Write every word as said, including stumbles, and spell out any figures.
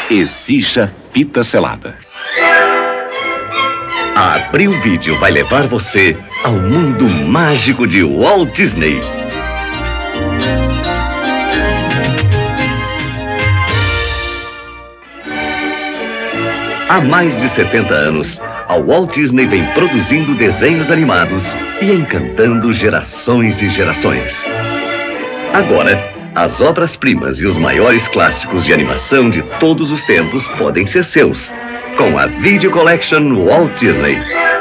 Exija fita selada. A Abril Vídeo vai levar você ao mundo mágico de Walt Disney. Há mais de setenta anos, a Walt Disney vem produzindo desenhos animados e encantando gerações e gerações. Agora, as obras-primas e os maiores clássicos de animação de todos os tempos podem ser seus, com a Video Collection Walt Disney.